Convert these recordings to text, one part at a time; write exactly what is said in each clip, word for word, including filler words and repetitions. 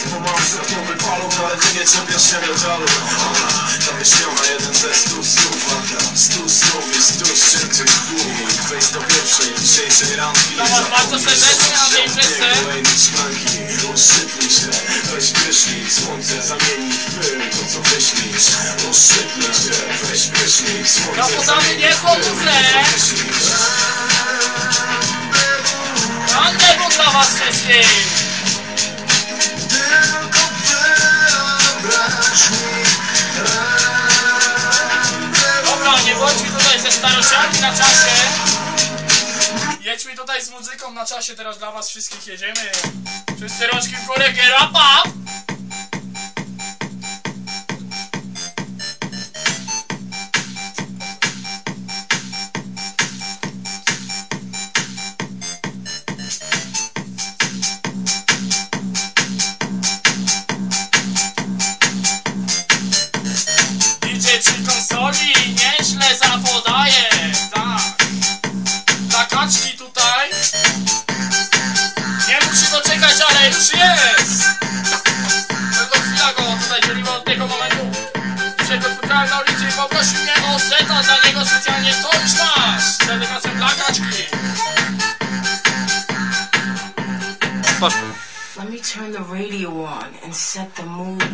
Bo mam wzrokowy palok, ale ty nie czepiasz się medalu. Ona, ta wyśniona, jeden ze stu snów. Stu snów i stu ściętych głów. Wejdź do pierwszej, dzisiejszej randki. Zobacz, bardzo serdecznie na tej imprezie. Oszczypnij się, weź prysznic. Słońce zamieni w pył to co myślisz. Oszczypnij się, weź prysznic. Słońce no podamy nie podróżę. Randewu dla was wszystkich. Dobra, nie bądźmy tutaj ze starościami na czasie. Jedźmy tutaj z muzyką na czasie, teraz dla was wszystkich jedziemy. Wszyscy rączki w górę, get up, up. Przy konsoli nieźle zapodaje, tak. Dla kaczki tutaj nie musi doczekać, ale już jest. Tylko chwila go tutaj dzieliła od tego momentu. Dzisiaj go spotkałem na ulicy i poprosił mnie o seta dla niego specjalnie. To już masz z dedykacją dla kaczki. Let me turn the radio on and set the mood.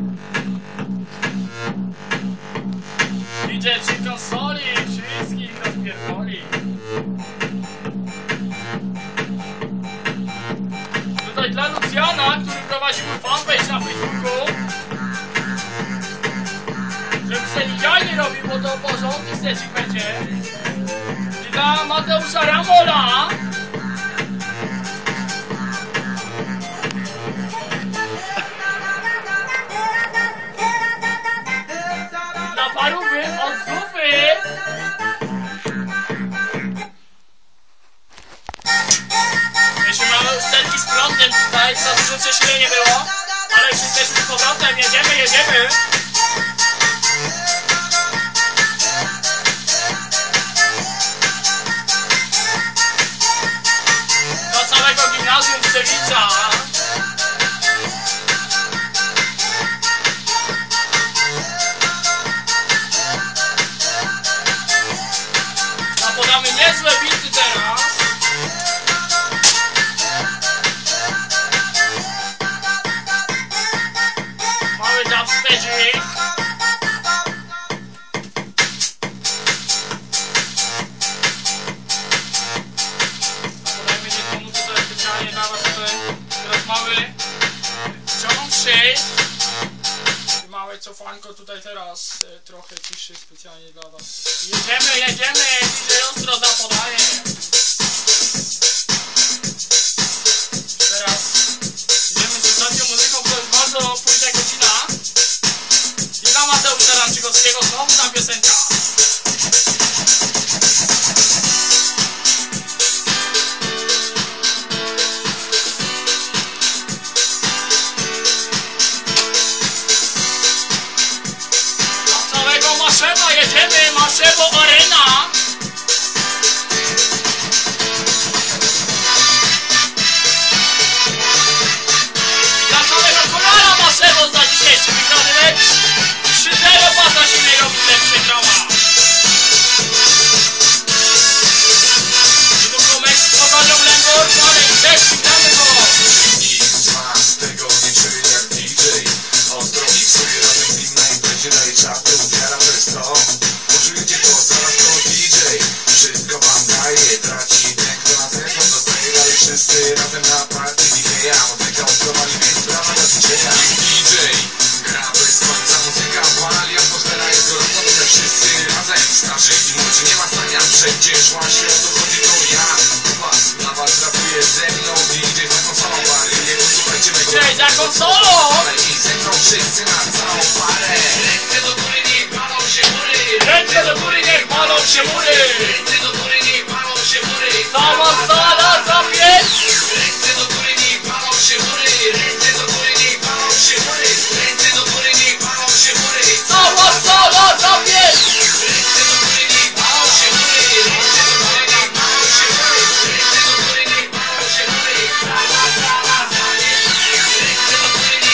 D J przy konsoli, wszystkich rozpierdoli. Tutaj dla Lucjana, który prowadził fanpage na Facebooku, żeby się idealnie robił, bo to porządny secik będzie. I dla Mateusza Ramola. Parówy od zupy! Jeśli mamy usterki z prądem tutaj, to dużo przesilenie było, ale już jesteśmy z powrotem, jedziemy, jedziemy! Do całego gimnazjum Przewica! Podamy niezłe bity teraz. Mały dubstedzik. Podajmy nikomu tutaj specjalnie dla was tutaj. Teraz mały ciąg sześć. Małe cofanko tutaj teraz e, trochę ciszy specjalnie dla was. Jedziemy, jedziemy, D J ostro zapodaje. Teraz jedziemy z ostatnią muzyką, bo jest bardzo późna godzina. I dla Mateusza Ranczykowskiego znowu ta piosenka. Maszewo, jedziemy, Maszewo Arena. I dla całego kolana Maszewo za dzisiejszy wygrany mecz. trzy zero pasa silnego przegrała. Niedługo mecz z Pogodzią Lęborg, ale i też wygramy go. Nikt z was tego nie czuje jak D J. Ostro miksuje razem z nim na imprezie, daje czapkę, uwiera to jest to. Poczujcie to, zaraz to D J. Wszystko wam daje, traci ten kto na sekund dostaje dalej. Wszyscy razem na party D J-a. Muzyka odprowadzi, więc brawa dla D J-a. D J gra bez końca, muzyka wali, atmosfera jest gorąca, to wszyscy razem. Starzy i młodzi, nie ma stania, przecież właśnie o to chodzi, to ja. Was, dla was rapuje ze mną D J za konsolą, pary, nie posłuchajcie mego. D J za konsolą! I ze mną wszyscy na całą parę. Ręce do góry, niech palą się mury. Ręce do góry, niech palą się mury. Ręce do góry, niech palą się mury. Cała sala za pięć. Ręce do góry, niech palą się mury. Ręce do góry, niech palą się mury. Ręce do góry, niech palą się mury. Cała sala za pięć. Ręce do góry, niech palą się mury. Ręce do góry, niech palą się mury. Ręce do góry, niech palą się mury. Cała sala za pięć. Ręce do góry,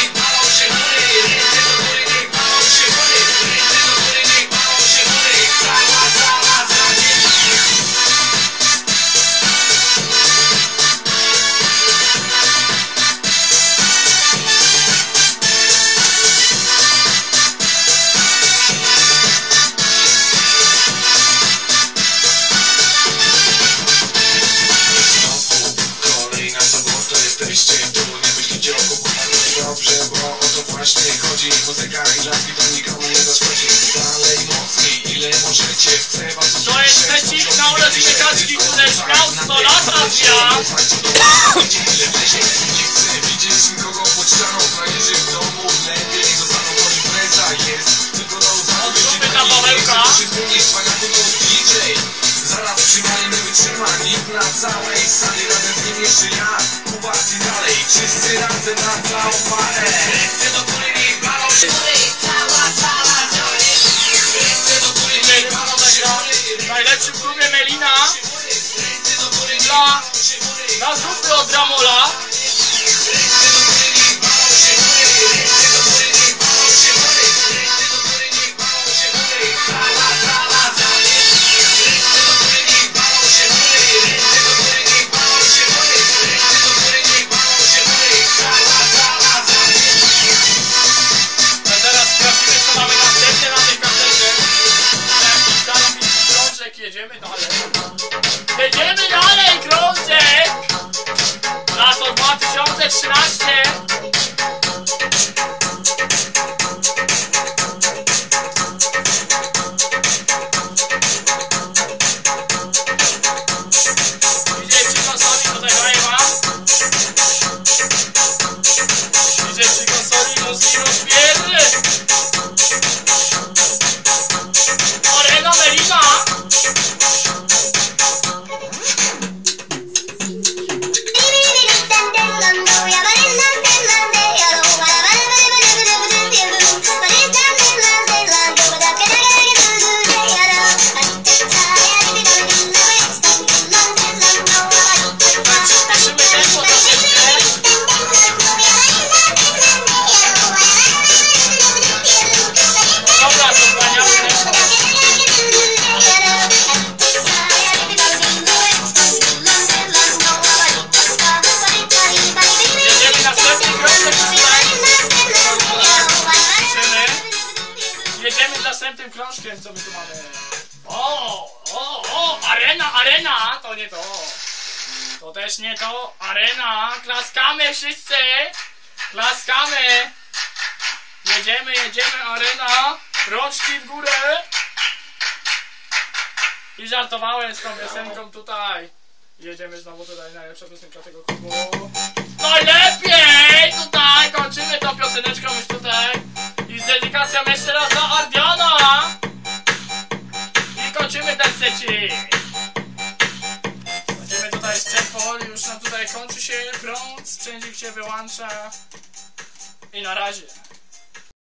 dobrze, bo o to właśnie chodzi. Muzyka i laski to nikomu nie zaszkodzi. Dalej mocniej, ile możecie, chcę was usłyszeć. To jest przeciw na urodziny Kaczki, który śmiał sto lat na dnia. Ile wlezie, nie chcę widzieć nikogo pod ścianą. Frajerzy w domu lepiej zostaną, bo impreza jest tylko do uznań. Odrzuty ta Pawełka. Zaraz przymalimy wytrzyma, nikt na całej sali. Razem z nim jeszcze ja, Kubac i dalej. Wszyscy razem na całą parę. Ręce do góry, niech balą się. Cała sala dzioli. Ręce do góry, niech balą się. W najlepszym klubie Melina dla na zupy od Ramola. Jedziemy dalej. Jedziemy dalej, krążek! Lato dwa tysiące trzynaście. Widzicie przy konsoli, tutaj daję wam. Widzicie przy konsoli, mózgi rozbierny. Arena Melina. Jedziemy z następnym krążkiem, co my tu mamy. O, o, o, arena, arena, to nie to. To też nie to, arena, klaskamy wszyscy. Klaskamy. Jedziemy, jedziemy, arena. Rączki w górę. I żartowałem z tą piosenką tutaj. Jedziemy znowu tutaj, najlepsza piosenka tego klubu. Najlepiej! Tutaj kończymy tą pioseneczką już tutaj. I z dedykacją jeszcze raz dla Ardiana. I kończymy ten secik. Będziemy tutaj z powoli, już nam tutaj kończy się prąd, sprzędzik się wyłącza. I na razie.